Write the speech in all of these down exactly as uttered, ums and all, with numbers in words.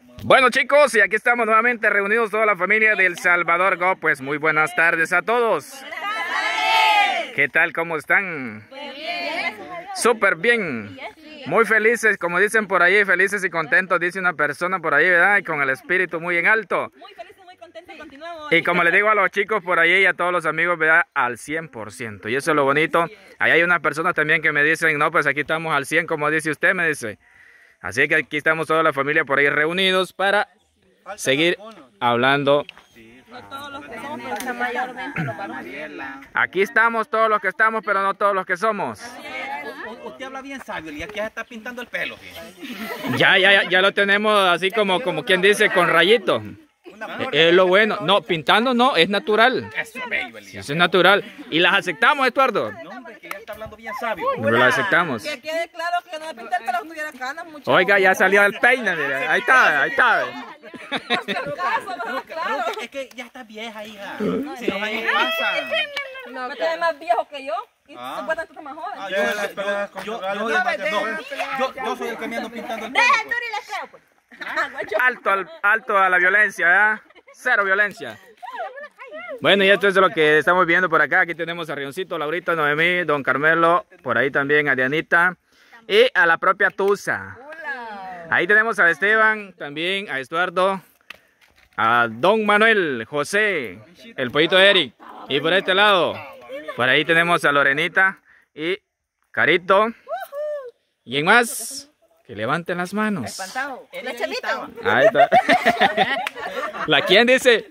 Bueno chicos, y aquí estamos nuevamente reunidos toda la familia del Salvador Go. Pues muy buenas tardes a todos. ¿Qué tal? ¿Cómo están? Súper bien. Muy felices, como dicen por ahí, felices y contentos, dice una persona por ahí, ¿verdad? Y con el espíritu muy en alto. Muy felices, muy contentos, continuamos. Y como les digo a los chicos por ahí y a todos los amigos, ¿verdad? Al cien por ciento. Y eso es lo bonito. Ahí hay unas personas también que me dicen, no, pues aquí estamos al cien, como dice usted, me dice. Así que aquí estamos toda la familia por ahí reunidos para seguir hablando. No todos los que somos, pero mayormente los varones. Aquí estamos todos los que estamos, pero no todos los que somos. Usted habla bien sabio y aquí ya está pintando el pelo. Ya, ya, ya, ya lo tenemos así como, como quien dice, con rayito. Es lo bueno. No, pintando no, es natural. Eso es bello, Elías. Eso es natural. Y las aceptamos, Eduardo. No, hombre, que ya está hablando bien sabio. No las aceptamos. Que quede claro que no me pinté el pelo, tuviera canas, muchachos. Oiga, ya salió el peine, mira. Ahí está, ahí está. Por si acaso, ¿verdad? Claro. Es que ya está vieja, hija. Si los años pasan. No, usted es más viejo que yo y Ah. supuestamente tú más joven. Ah, yo, yo, yo, yo, yo, yo soy el que me ando pintando el pelo. Deja el duro y les creo, pues. Alto, al- alto a la violencia, ¿verdad? Cero violencia. Bueno, y esto es lo que estamos viendo por acá. Aquí tenemos a Rioncito, Laurita, Noemí, Don Carmelo, por ahí también a Dianita y a la propia Tusa. Ahí tenemos a Esteban, también a Estuardo, a Don Manuel, José, el pollito Eric. Y por este lado, por ahí tenemos a Lorenita y Carito. ¿Y en más? Que levanten las manos. La chamita. Ahí está. ¿La quién dice?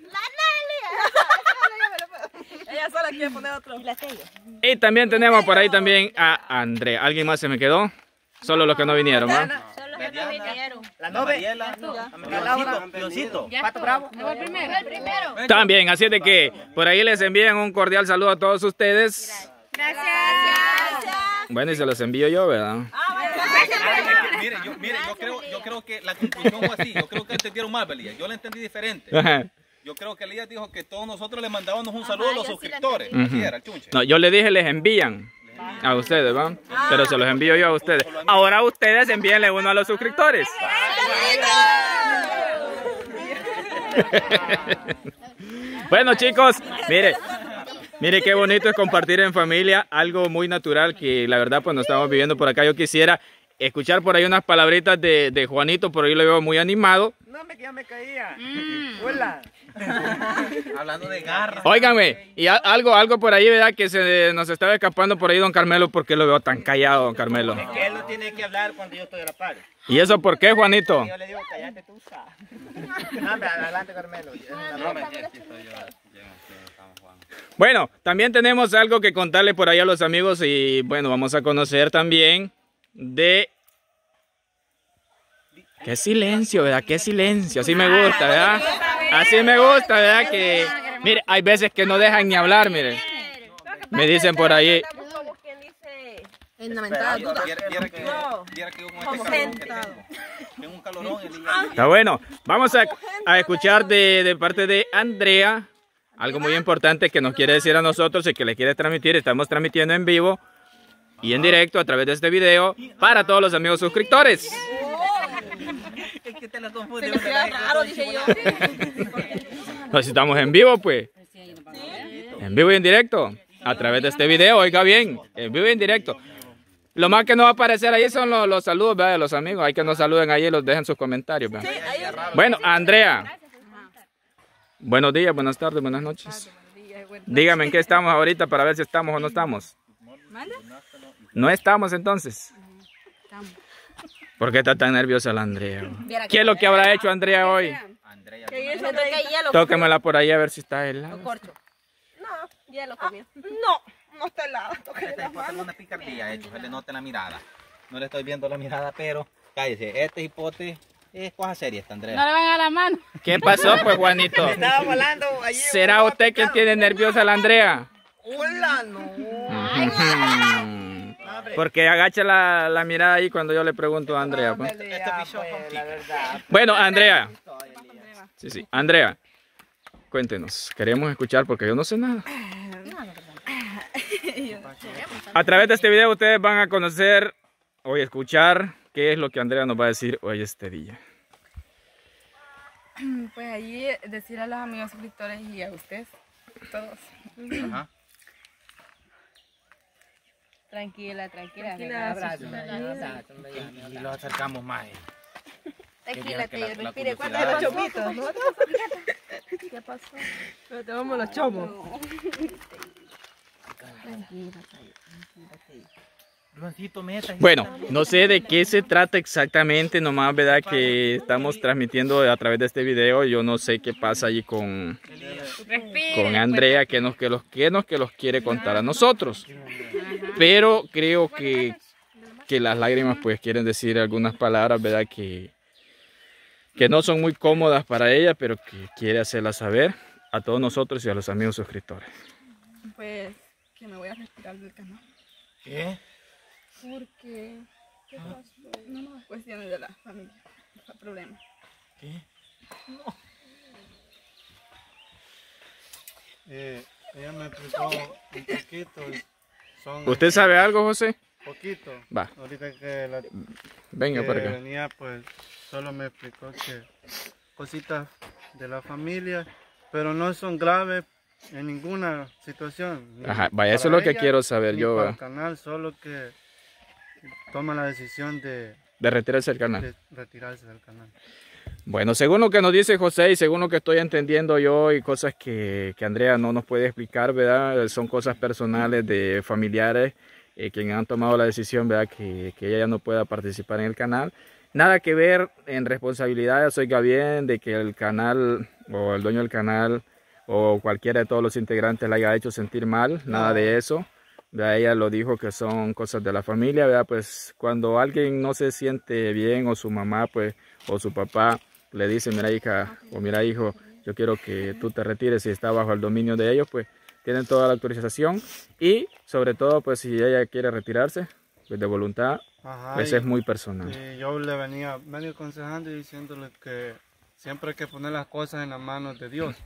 Ella sola quiere poner otro. Y también tenemos por ahí también a Andrea. ¿Alguien más se me quedó? Solo los que no vinieron, ¿no? Solo que no vinieron. La Mariela, Leoncito, Leoncito. Pato Bravo. No, el primero. El primero. También, así de que por ahí les envían un cordial saludo a todos ustedes. Gracias. Bueno, y se los envío yo, ¿verdad? Mire, yo, mire, yo creo, yo creo que la conclusión fue así. Yo creo que entendieron mal, Elías. Yo la entendí diferente. Yo creo que Elías dijo que todos nosotros le mandábamos un saludo a los suscriptores. Así era, el chunche. No, yo le dije les envían a ustedes, ¿va? Pero se los envío yo a ustedes. Ahora ustedes envíenle uno a los suscriptores. Bueno chicos, mire, mire qué bonito es compartir en familia, algo muy natural que la verdad pues nos estamos viviendo por acá. Yo quisiera escuchar por ahí unas palabritas de, de Juanito, por ahí lo veo muy animado. No, me, ya me caía. Hola. Hablando de garra. Óigame, y a- algo, algo por ahí, ¿verdad? Que se nos estaba escapando por ahí don Carmelo, porque lo veo tan callado, don Carmelo. Es que él no tiene que hablar cuando yo estoy a la par. ¿Y eso por qué, Juanito? Yo le digo, cállate tú, sa. No, hombre, adelante, Carmelo. Es una broma. Bueno, también tenemos algo que contarle por ahí a los amigos y bueno, vamos a conocer también de... Qué silencio, ¿verdad? Qué silencio, así me gusta, ¿verdad? Así me gusta, ¿verdad? Que, mire, hay veces que no dejan ni hablar, mire. Me dicen por ahí. Como quien dice, en la mentada duda. Viera viera que yo, viera que yo con este calorón que tengo. Tengo un calorón, Elías. Está bueno. Vamos a, a escuchar de, de parte de Andrea algo muy importante que nos quiere decir a nosotros y que le quiere transmitir. Estamos transmitiendo en vivo y en directo a través de este video para todos los amigos suscriptores. Es que te la confunde. Se me queda raro, dije yo. Pues si estamos en vivo, pues. En vivo y en directo. A través de este video, oiga bien. En vivo y en directo. Lo más que no va a aparecer ahí son los, los saludos, ¿verdad? De los amigos. Hay que nos saluden ahí y los dejen sus comentarios, ¿verdad? Bueno, Andrea. Buenos días, buenas tardes, buenas noches. Dígame en qué estamos ahorita para ver si estamos o no estamos. No estamos entonces. ¿Por qué está tan nerviosa la Andrea? ¿Qué es lo que habrá hecho Andrea hoy? Andrea, Que yo siento que hielo. Tóquemela por ahí a ver si está helada. Corcho. No, hielo comió. No, no está helado. Tóquele Esta las hipote es manos. una picardía, hecho, se le nota la mirada. No le estoy viendo la mirada, pero cállese. Este hipote es cosa seria, esta Andrea. No le van a la mano. ¿Qué pasó, pues, Juanito? Estaba volando allí. ¿Será usted quien tiene nerviosa a la Andrea? Hola, no. Ujú. Porque agacha la, la mirada ahí cuando yo le pregunto a Andrea. Pues. Este piso es con La verdad. Bueno, Andrea. Sí, sí. Andrea, cuéntenos. Queremos escuchar porque yo no sé nada. A través de este video ustedes van a conocer o escuchar qué es lo que Andrea nos va a decir hoy este día. Pues ahí decir a los amigos suscriptores y a ustedes, todos. Ajá. Tranquila, tranquila. Tranquila, Abrazo, abrazo, y lo acercamos más. Tranquila, que la- que la respire. ¿Cuántos curiosidad- los chomitos? ¿No? ¿Qué pasó? Pero te vamos los chomos. Luancito, meta. Bueno, no sé de qué se trata exactamente, nomás verdad que estamos transmitiendo a través de este video. Yo no sé qué pasa allí con, con Andrea, que nos que los que nos que los quiere contar a nosotros. Pero creo que, que las lágrimas pues quieren decir algunas palabras, verdad que, que no son muy cómodas para ella, pero que quiere hacerlas saber a todos nosotros y a los amigos suscriptores. Pues que me voy a retirar del canal. ¿Qué? Porque, ¿qué pasó? No más cuestiones de la familia, no hay problema. ¿Qué? Eh, ella me explicó un poquito. Son ¿Usted sabe algo, José? poquito. Va. Ahorita que, la, Venga que para acá. venía, pues solo me explicó que cositas de la familia, pero no son graves en ninguna situación. ni Ajá, vaya, eso es para lo que ella, quiero saber ni yo, para va. el canal, solo que toma la decisión de, De retirarse del canal. de retirarse del canal. Bueno, según lo que nos dice José y según lo que estoy entendiendo yo y cosas que, que Andrea no nos puede explicar, ¿verdad? Son cosas personales de familiares eh, quienes han tomado la decisión, ¿verdad? Que, que ella ya no pueda participar en el canal. Nada que ver en responsabilidades, oiga bien, de que el canal o el dueño del canal o cualquiera de todos los integrantes la haya hecho sentir mal, nada de eso. ¿Verdad? Ella lo dijo que son cosas de la familia, ¿verdad? Pues cuando alguien no se siente bien o su mamá pues o su papá le dice, mira hija o mira hijo, yo quiero que tú te retires y está bajo el dominio de ellos, pues tienen toda la autorización y sobre todo pues si ella quiere retirarse pues de voluntad, Ajá, pues y- es muy personal. Y yo le venía medio aconsejando y diciéndole que siempre hay que poner las cosas en las manos de Dios.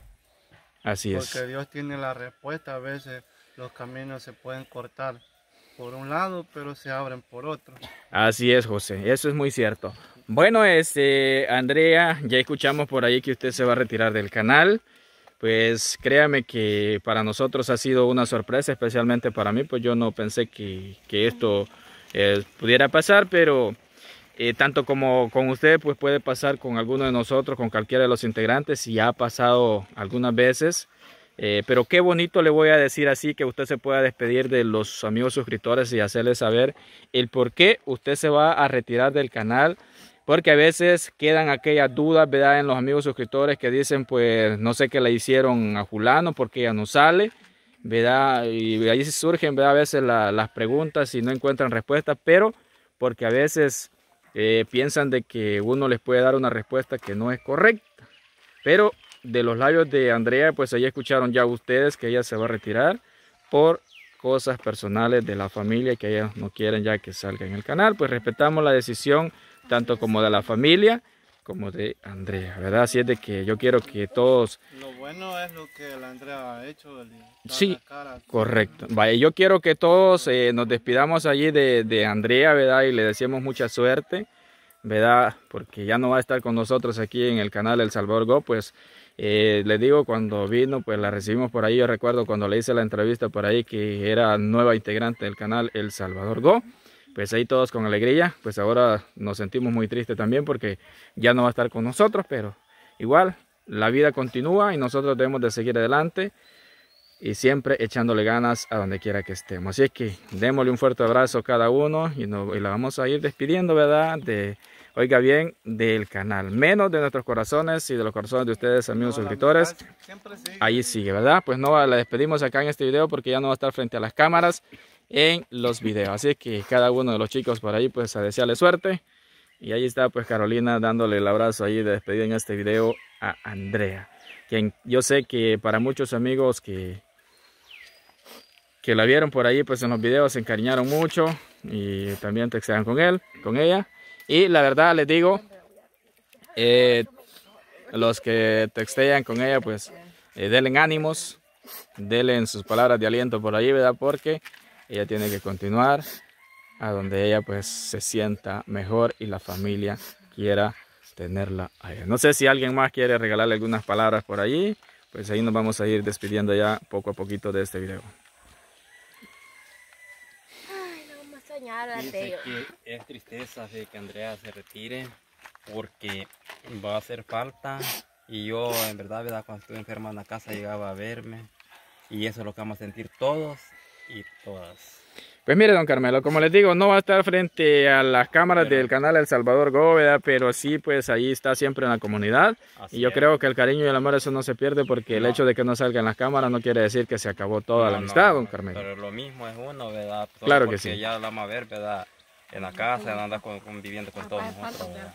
Así es. Porque Dios tiene la respuesta. A veces los caminos se pueden cortar por un lado, pero se abren por otro. Así es, José, eso es muy cierto. Bueno, este, Andrea, ya escuchamos por ahí que usted se va a retirar del canal. Pues créame que para nosotros ha sido una sorpresa, especialmente para mí, pues yo no pensé que, que esto eh, pudiera pasar, pero eh, tanto como con usted, pues puede pasar con alguno de nosotros, con cualquiera de los integrantes, y ha pasado algunas veces. Eh, pero qué bonito, le voy a decir así, que usted se pueda despedir de los amigos suscriptores y hacerles saber el por qué usted se va a retirar del canal. Porque a veces quedan aquellas dudas, ¿verdad? En los amigos suscriptores que dicen, pues, no sé qué le hicieron a fulano porque ya no sale, ¿verdad? Y ahí surgen, ¿verdad? A veces la, las preguntas y no encuentran respuestas, pero porque a veces eh, piensan de que uno les puede dar una respuesta que no es correcta. Pero de los labios de Andrea, pues ahí escucharon ya ustedes que ella se va a retirar por cosas personales de la familia que ellos no quieren ya que salga en el canal. Pues respetamos la decisión tanto como de la familia como de Andrea, ¿verdad? Así es de que yo quiero que todos... Lo bueno es lo que la Andrea ha hecho. El dar Sí, la cara. correcto. Vaya, yo quiero que todos eh, nos despidamos allí de, de Andrea, ¿verdad? Y le deseamos mucha suerte, ¿verdad? Porque ya no va a estar con nosotros aquí en el canal El Salvador Go, pues eh, les digo, cuando vino, pues la recibimos por ahí. Yo recuerdo cuando le hice la entrevista por ahí que era nueva integrante del canal El Salvador Go. Pues ahí todos con alegría, pues ahora nos sentimos muy tristes también porque ya no va a estar con nosotros, pero igual la vida continúa y nosotros debemos de seguir adelante y siempre echándole ganas a donde quiera que estemos. Así es que démosle un fuerte abrazo a cada uno y, nos, y la vamos a ir despidiendo, ¿verdad? De, oiga bien, del canal, menos de nuestros corazones y de los corazones de ustedes, amigos No, la suscriptores. amistad siempre sigue. Ahí sigue, ¿verdad? Pues no, la despedimos acá en este video porque ya no va a estar frente a las cámaras en los videos. Así que cada uno de los chicos por ahí, pues a desearle suerte. Y ahí está pues Carolina dándole el abrazo ahí de despedida en este video a Andrea. Quien yo sé que para muchos amigos que, que la vieron por ahí pues en los videos se encariñaron mucho. Y también textearon con él, con ella. Y la verdad les digo, eh, los que textean con ella pues eh, denle ánimos, denle sus palabras de aliento por ahí, ¿verdad? Porque ella tiene que continuar a donde ella pues se sienta mejor y la familia quiera tenerla ahí. No sé si alguien más quiere regalarle algunas palabras por ahí, pues ahí nos vamos a ir despidiendo ya poco a poquito de este video. Ay, no vamos a soñar a Dice que es tristeza de que Andrea se retire porque va a hacer falta y yo en verdad, ¿verdad? Cuando estuve enferma en la casa llegaba a verme y eso es lo que vamos a sentir todos y todas. Pues mire, don Carmelo, como les digo, no va a estar frente a las cámaras Pero, del canal El Salvador Go, ¿verdad? Pero sí, pues ahí está siempre en la comunidad. Y yo es. creo que el cariño y el amor eso no se pierde porque el No. hecho de que no salga en las cámaras no quiere decir que se acabó toda No, la no, amistad, don Carmelo. Pero lo mismo es uno, ¿verdad? Solo Claro que porque sí. ya la vamos a ver, ¿verdad? En la casa, no andar con- conviviendo con todos nosotros, ¿verdad?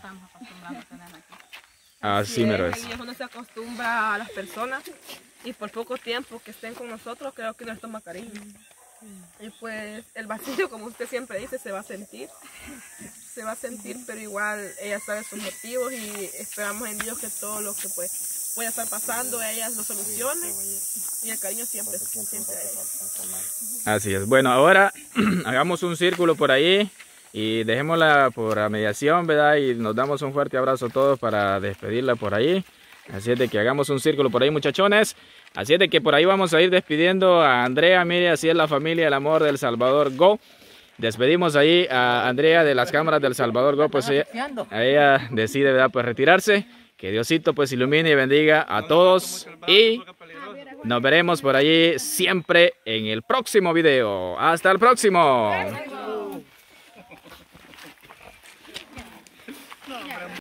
Así mero es. Y uno se acostumbra a las personas y por poco tiempo que estén con nosotros creo que nos toma cariño. Y pues el vacío, como usted siempre dice, se va a sentir. Se va a sentir, pero igual ella sabe sus motivos y esperamos en Dios que todo lo que pues pueda estar pasando, ella lo solucione. Y el cariño siempre, siempre a ella. Así es. Bueno, ahora hagamos un círculo por ahí y dejémosla por la mediación, ¿verdad? Y nos damos un fuerte abrazo a todos para despedirla por ahí. Así es de que hagamos un círculo por ahí, muchachones. Así es de que por ahí vamos a ir despidiendo a Andrea. Mire, así es la familia El Amor del Salvador Go. Despedimos ahí a Andrea de las cámaras del Salvador Go. Pues ella, ella decide, ¿verdad? Pues retirarse. Que Diosito pues ilumine y bendiga a todos. Y nos veremos por allí siempre en el próximo video. Hasta el próximo.